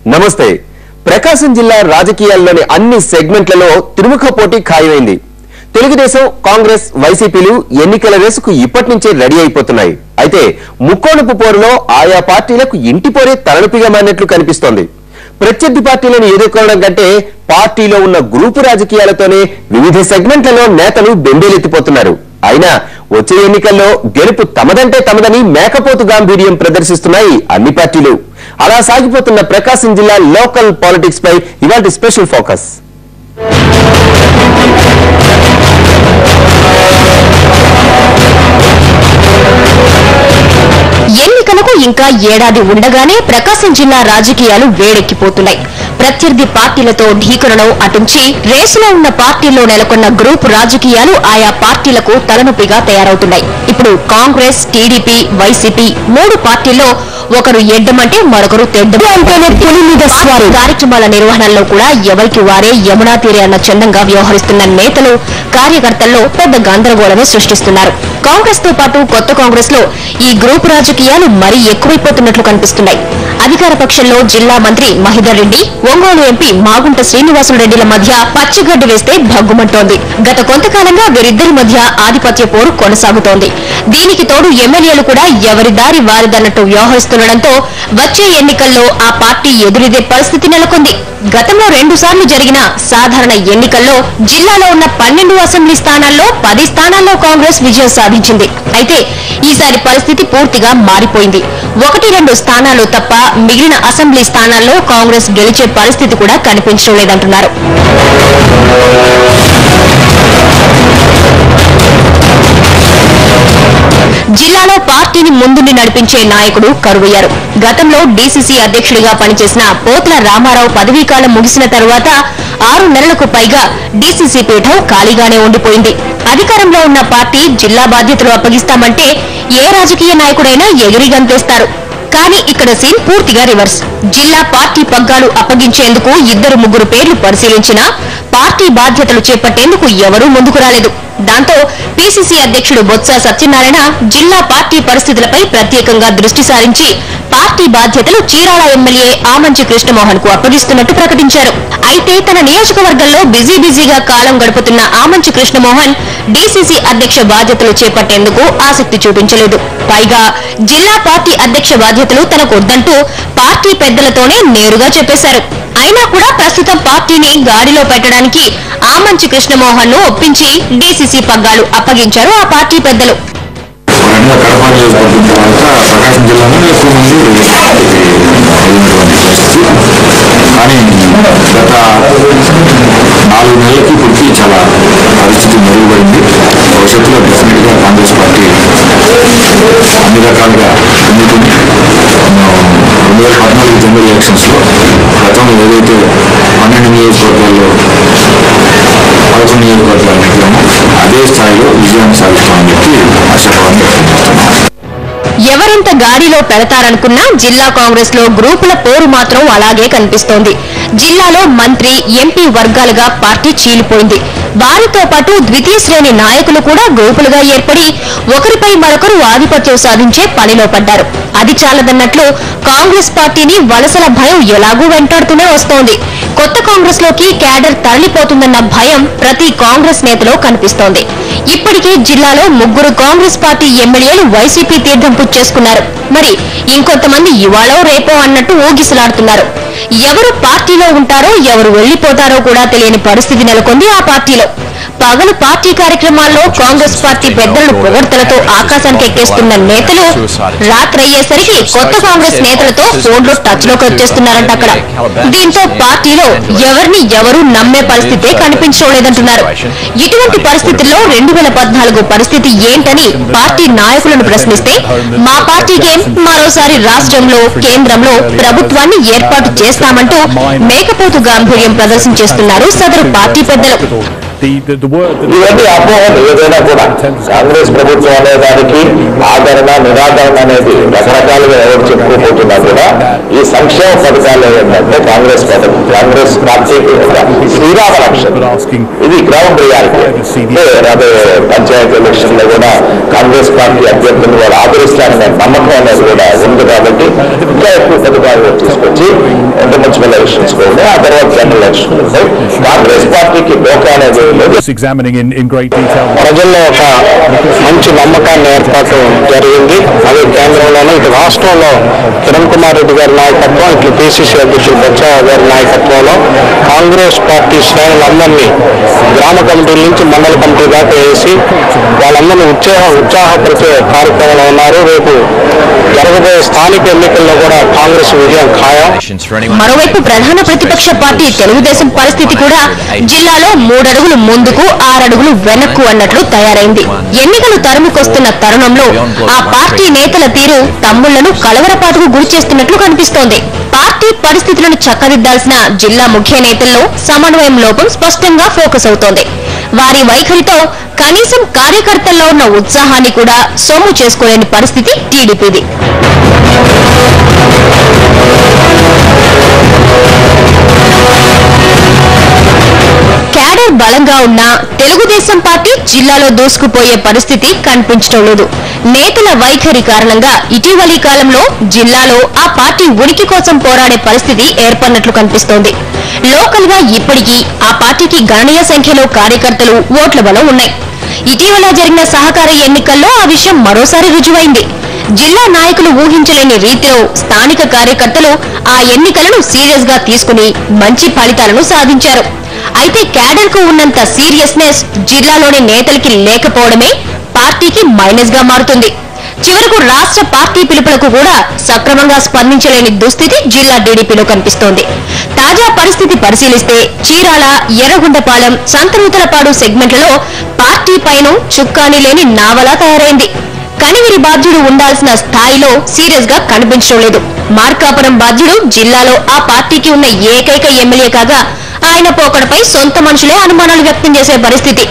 నమస్తే. ప్రకాశం జిల్లా రాజకీయాల్లోని అన్ని సెగ్మెంట్లలో త్రిముఖ పోటీ ఖాయమైంది. తెలుగుదేశం, కాంగ్రెస్, వైసీపీలు ఎన్నికల రేసుకు ఇప్పటి నుంచే రెడీ అయిపోతున్నాయి. అయితే ముక్కోణపు పోరులో ఆయా పార్టీలకు ఇంటి పోరే తలనొప్పిగా మారినట్లు కనిపిస్తోంది. ప్రత్యర్థి పార్టీలను ఎదుర్కోవడం కంటే పార్టీలో ఉన్న గ్రూపు రాజకీయాలతోనే వివిధ సెగ్మెంట్లలో నేతలు బెంబేలెత్తిపోతున్నారు. అయినా వచ్చే ఎన్నికల్లో గెలుపు తమదంటే తమదని మేకపోతు గాంభీర్యం ప్రదర్శిస్తున్నాయి అన్ని పార్టీలు. అలా సాగిపోతున్న ప్రకాశం జిల్లా లోకల్ పాలిటిక్స్ పై ఇవాళ స్పెషల్ ఫోకస్. ఎన్నికలకు ఇంకా ఏడాది ఉండగానే ప్రకాశం జిల్లా రాజకీయాలు వేడెక్కిపోతున్నాయి. ప్రత్యర్థి పార్టీలతో ఢీకొనడం అటుంచి రేసులో ఉన్న పార్టీల్లో నెలకొన్న గ్రూప్ రాజకీయాలు ఆయా పార్టీలకు తలనొప్పిగా తయారవుతున్నాయి. ఇప్పుడు కాంగ్రెస్, టీడీపీ, వైసీపీ మూడు పార్టీల్లో ఒకరు ఎడ్డమంటే మరొకరు తెడ్డమంటేనే పులి మీద స్వారీ. కార్యక్రమాల నిర్వహణలో కూడా ఎవరికి వారే యమునా తీరే అన్న చందంగా వ్యవహరిస్తున్న నేతలు, కార్యకర్తల్లో పెద్ద గందరగోళమే సృష్టిస్తున్నారు. కాంగ్రెస్ తో పాటు కొత్త కాంగ్రెస్ లో ఈ గ్రూప్ రాజకీయాలు మరీ ఎక్కువైపోతున్నట్లు కనిపిస్తున్నాయి. అధికార పక్షంలో జిల్లా మంత్రి మహిదర్ రెడ్డి, ఒంగోలు ఎంపీ మాగుంట శ్రీనివాసులరెడ్డిల మధ్య పచ్చిగడ్డి వేస్తే భగ్గుమంటోంది. గత కొంతకాలంగా వీరిద్దరి మధ్య ఆధిపత్య పోరు కొనసాగుతోంది. దీనికి తోడు ఎమ్మెల్యేలు కూడా ఎవరి దారి వారిదన్నట్టు వ్యవహరిస్తుండటంతో వచ్చే ఎన్నికల్లో ఆ పార్టీ ఎదురిదే పరిస్థితి నెలకొంది. గతంలో 2 సార్లు జరిగిన సాధారణ ఎన్నికల్లో జిల్లాలో ఉన్న 12 అసెంబ్లీ స్థానాల్లో 10 స్థానాల్లో కాంగ్రెస్ విజయం సాధించింది. అయితే ఈసారి పరిస్థితి పూర్తిగా మారిపోయింది. 1-2 స్థానాలు తప్ప మిగిలిన అసెంబ్లీ స్థానాల్లో కాంగ్రెస్ గెలిచే పరిస్థితి కూడా కనిపించడం లేదంటున్నారు. జిల్లాలో పార్టీని ముందుండి నడిపించే నాయకుడు కరువయ్యారు. గతంలో డీసీసీ అధ్యక్షుడిగా పనిచేసిన పోతుల రామారావు పదవీకాలం ముగిసిన తరువాత 6 నెలలకు పైగా డీసీసీ పీఠం ఖాళీగానే ఉండిపోయింది. అధికారంలో ఉన్న పార్టీ జిల్లా బాధ్యతలు అప్పగిస్తామంటే ఏ రాజకీయ నాయకుడైనా ఎగిరి గంతేస్తారు. కానీ ఇక్కడ సీన్ పూర్తిగా రివర్స్. జిల్లా పార్టీ పగ్గాలు అప్పగించేందుకు 2-3 పేర్లు పరిశీలించినా పార్టీ బాధ్యతలు చేపట్టేందుకు ఎవరూ ముందుకు రాలేదు. దాంతో పీసీసీ అధ్యక్షుడు బొత్స సత్యనారాయణ జిల్లా పార్టీ పరిస్థితులపై ప్రత్యేకంగా దృష్టి సారించి పార్టీ బాధ్యతలు చీరాల ఎమ్మెల్యే ఆమంచి కృష్ణమోహన్ కు అప్పగిస్తున్నట్టు ప్రకటించారు. అయితే తన నియోజకవర్గంలో బిజీగా కాలం గడుపుతున్న ఆమంచి కృష్ణమోహన్ డీసీసీ అధ్యక్ష బాధ్యతలు చేపట్టేందుకు ఆసక్తి చూపించలేదు. పైగా జిల్లా పార్టీ అధ్యక్ష బాధ్యతలు తనకు వద్దంటూ పార్టీ పెద్దలతోనే నేరుగా చెప్పేశారు. అయినా కూడా ప్రస్తుతం పార్టీని గాడిలో పెట్టడానికి ఆమంచి కృష్ణమోహన్ ను ఒప్పించి డీసీసీ పగ్గాలు అప్పగించారు ఆ పార్టీ పెద్దలు. ప్రకాశం జిల్లాలో ఎక్కువ మంది కానీ గత 4 నెలలకి ఇప్పటికీ చాలా పరిస్థితి మెరుగుపడింది. భవిష్యత్తులో డెఫినెట్ గా కాంగ్రెస్ పార్టీ అన్ని రకాలుగా ఎన్నుకుని 2014 జనరల్ ఎలక్షన్స్ లో గతంలో ఏదైతే 12 నియోజకవర్గాల్లో 11 నియోజకవర్గాలు నెగ్గామో అదే స్థాయిలో విజయాన్ని సాధిస్తామని చెప్పి ఆశాభావం వ్యక్తం చేస్తున్నాం. ఎవరెంత గాడిలో పెడతారనుకున్నా జిల్లా కాంగ్రెస్ లో గ్రూపుల పోరు మాత్రం అలాగే కనిపిస్తోంది. జిల్లాలో మంత్రి, ఎంపీ వర్గాలుగా పార్టీ చీలిపోయింది. వారితో పాటు ద్వితీయ శ్రేణి నాయకులు కూడా గ్రూపులుగా ఏర్పడి ఒకరిపై మరొకరు ఆధిపత్యం సాధించే పనిలో పడ్డారు. అది చాలదన్నట్లు కాంగ్రెస్ పార్టీని వలసల భయం ఎలాగూ వెంటాడుతూనే వస్తోంది. కొత్త కాంగ్రెస్ లోకి క్యాడర్ తరలిపోతుందన్న భయం ప్రతి కాంగ్రెస్ నేతలో కనిపిస్తోంది. ఇప్పటికే జిల్లాలో 3 కాంగ్రెస్ పార్టీ ఎమ్మెల్యేలు వైసీపీ తీర్థం పుచ్చేసుకున్నారు. మరి ఇంకొంతమంది ఇవాళో రేపో అన్నట్టు ఊగిసలాడుతున్నారు. ఎవరు పార్టీలో ఉంటారో ఎవరు వెళ్లిపోతారో కూడా తెలియని పరిస్థితి నెలకొంది ఆ పార్టీలో. పగలు పార్టీ కార్యక్రమాల్లో కాంగ్రెస్ పార్టీ పెద్దలను పొగడ్తలతో ఆకాశానికి ఎక్కేస్తున్న నేతలు రాత్రయ్యేసరికి కొత్త కాంగ్రెస్ నేతలతో ఫోన్లో టచ్ లోకి వచ్చేస్తున్నారంట అక్కడ. దీంతో పార్టీలో ఎవరిని ఎవరు నమ్మే పరిస్థితే కనిపించడం లేదంటున్నారు. ఇటువంటి పరిస్థితుల్లో 2014 పరిస్థితి ఏంటని పార్టీ నాయకులను ప్రశ్నిస్తే మా పార్టీకేం మరోసారి రాష్ట్రంలో, కేంద్రంలో ప్రభుత్వాన్ని ఏర్పాటు చేస్తామంటూ మేకపోతు గాంభీర్యం ప్రదర్శించేస్తున్నారు సదరు పార్టీ పెద్దలు. ఇవన్నీ అపోహలు ఏదైనా కూడా కాంగ్రెస్ ప్రభుత్వం అనే దానికి ఆదరణ నిరాదరణ అనేది రకరకాలుగా ఎవరు చెప్పుకోబోతున్నా కూడా ఈ సంక్షేమ పథకాలు ఏంటంటే కాంగ్రెస్ పార్టీకి శ్రీరామ రక్షణ, ఇది గ్రౌండ్ రియాలిటీ. అదే పంచాయతీ ఎలక్షన్ లో కూడా కాంగ్రెస్ పార్టీ అభ్యర్థులను వారు ఆదరిస్తారనే నమ్మకం అనేది కూడా ఉంది. కాబట్టి ఇంకా ఎక్కువ పథకాలు తీసుకొచ్చి ఎంత మంచి ఎలక్షన్స్ కూడా ఉన్నాయి, ఆ తర్వాత జనరల్ ఎలక్షన్ ఉన్నాయి. కాంగ్రెస్ పార్టీకి డోకా అనేది లేదు. ప్రజల్లో ఒక మంచి నమ్మకాన్ని ఏర్పాటు జరిగింది. అది కేంద్రంలోనే ఇటు రాష్ట్రంలో కిరణ్ కుమార్ రెడ్డి గారి నాయకత్వం, ఇటు పిసిసి అధ్యక్షుడు బొత్స గారి నాయకత్వంలో కాంగ్రెస్ పార్టీ శ్రేణులందరినీ గ్రామ కమిటీల నుంచి మండల కమిటీ దాకా వేసి వాళ్ళందరినీ ఉత్సాహపరిచే కార్యక్రమంలో ఉన్నారు. రేపు జరగబోయే స్థానిక ఎన్నికల్లో కూడా కాంగ్రెస్ విజయం ఖాయం. మరోవైపు ప్రధాన ప్రతిపక్ష పార్టీ తెలుగుదేశం పరిస్థితి కూడా జిల్లాలో 3 అడుగులు ముందుకు 6 అడుగులు వెనక్కు అన్నట్లు తయారైంది. ఎన్నికలు తరుముకొస్తున్న తరుణంలో ఆ పార్టీ నేతల తీరు తమ్ముళ్లను కలవరపాటుకు గురి చేస్తున్నట్లు కనిపిస్తోంది. పార్టీ పరిస్థితులను చక్కదిద్దాల్సిన జిల్లా ముఖ్య నేతల్లో సమన్వయం లోపం స్పష్టంగా ఫోకస్ అవుతోంది. వారి వైఖరితో కనీసం కార్యకర్తల్లో ఉన్న ఉత్సాహాన్ని కూడా సొమ్ము చేసుకోలేని పరిస్థితి టీడీపీది. క్యాడర్ బలంగా ఉన్నా తెలుగుదేశం పార్టీ జిల్లాలో దూసుకుపోయే పరిస్థితి కనిపించడం లేదు. నేతల వైఖరి కారణంగా ఇటీవలి కాలంలో జిల్లాలో ఆ పార్టీ ఉనికి కోసం పోరాడే పరిస్థితి ఏర్పడినట్లు కనిపిస్తోంది. లోకల్ గా ఇప్పటికీ ఆ పార్టీకి గణనీయ సంఖ్యలో కార్యకర్తలు ఓట్ల బలం ఉన్నాయి. ఇటీవల జరిగిన సహకార ఎన్నికల్లో ఆ విషయం మరోసారి రుజువైంది. జిల్లా నాయకులు ఊహించలేని రీతిలో స్థానిక కార్యకర్తలు ఆ ఎన్నికలను సీరియస్ గా తీసుకుని మంచి ఫలితాలను సాధించారు. అయితే క్యాడర్ కు ఉన్నంత సీరియస్నెస్ జిల్లాలోని నేతలకి లేకపోవడమే పార్టీకి మైనస్ గా మారుతుంది. చివరకు రాష్ట్ర పార్టీ పిలుపులకు కూడా సక్రమంగా స్పందించలేని దుస్థితి జిల్లా టీడీపీలో కనిపిస్తోంది. తాజా పరిస్థితి పరిశీలిస్తే చీరాల, ఎర్రగొండపాలెం, సంతనూతలపాడు సెగ్మెంట్లలో పార్టీ పైన చుక్కాని లేని నావలా తయారైంది. కనివిరి బాధ్యుడు ఉండాల్సిన స్థాయిలో సీరియస్ గా కనిపించడం లేదు. మార్కాపురం బాధ్యుడు జిల్లాలో ఆ పార్టీకి ఉన్న ఏకైక ఎమ్మెల్యే కాగా ఆయన పోకడపై సొంత మనుషులే అనుమానాలు వ్యక్తం చేసే పరిస్థితి.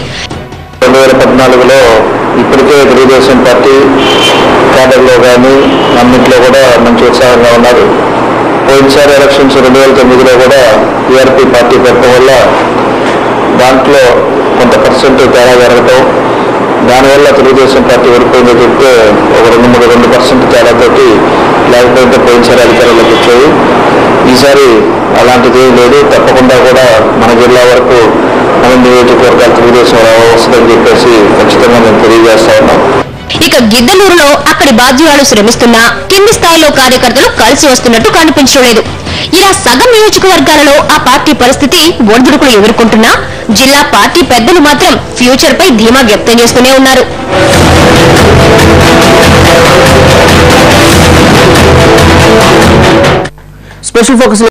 2014లో ఇప్పటికే తెలుగుదేశం పార్టీ క్యాడర్లో కానీ అన్నింటిలో కూడా మంచి ఉత్సాహంగా ఉన్నారు. పోయినసారి ఎలక్షన్స్ 2009లో కూడా టీఆర్పీ పార్టీ పెట్టడం వల్ల దాంట్లో కొంత పర్సెంట్ తేడా జరగటం, దానివల్ల తెలుగుదేశం పార్టీ ఓడిపోయిందో చెప్తే ఒక 2% తేడాతోటి లేకపోతే పోయినసారి అధికారంలోకి వచ్చాయి. ఈసారి అలాంటిది లేదు. తప్పకుండా కూడా మన జిల్లా వరకు మన నియోజకవర్గాలు తెలుగుదేశం వస్తుందని చెప్పేసి ఖచ్చితంగా మేము తెలియజేస్తా ఉన్నాం. ఇక గిద్దలూరులో అక్కడి బాధ్యురాలు శ్రమిస్తున్నా కింది స్థాయిలో కార్యకర్తలు కలిసి వస్తున్నట్టు కనిపించడం లేదు. ఇలా సగం నియోజకవర్గాలలో ఆ పార్టీ పరిస్థితి ఒడిదుడుకులు ఎదుర్కొంటున్నా జిల్లా పార్టీ పెద్దలు మాత్రం ఫ్యూచర్ పై ధీమా వ్యక్తం చేస్తూనే ఉన్నారు. Special focus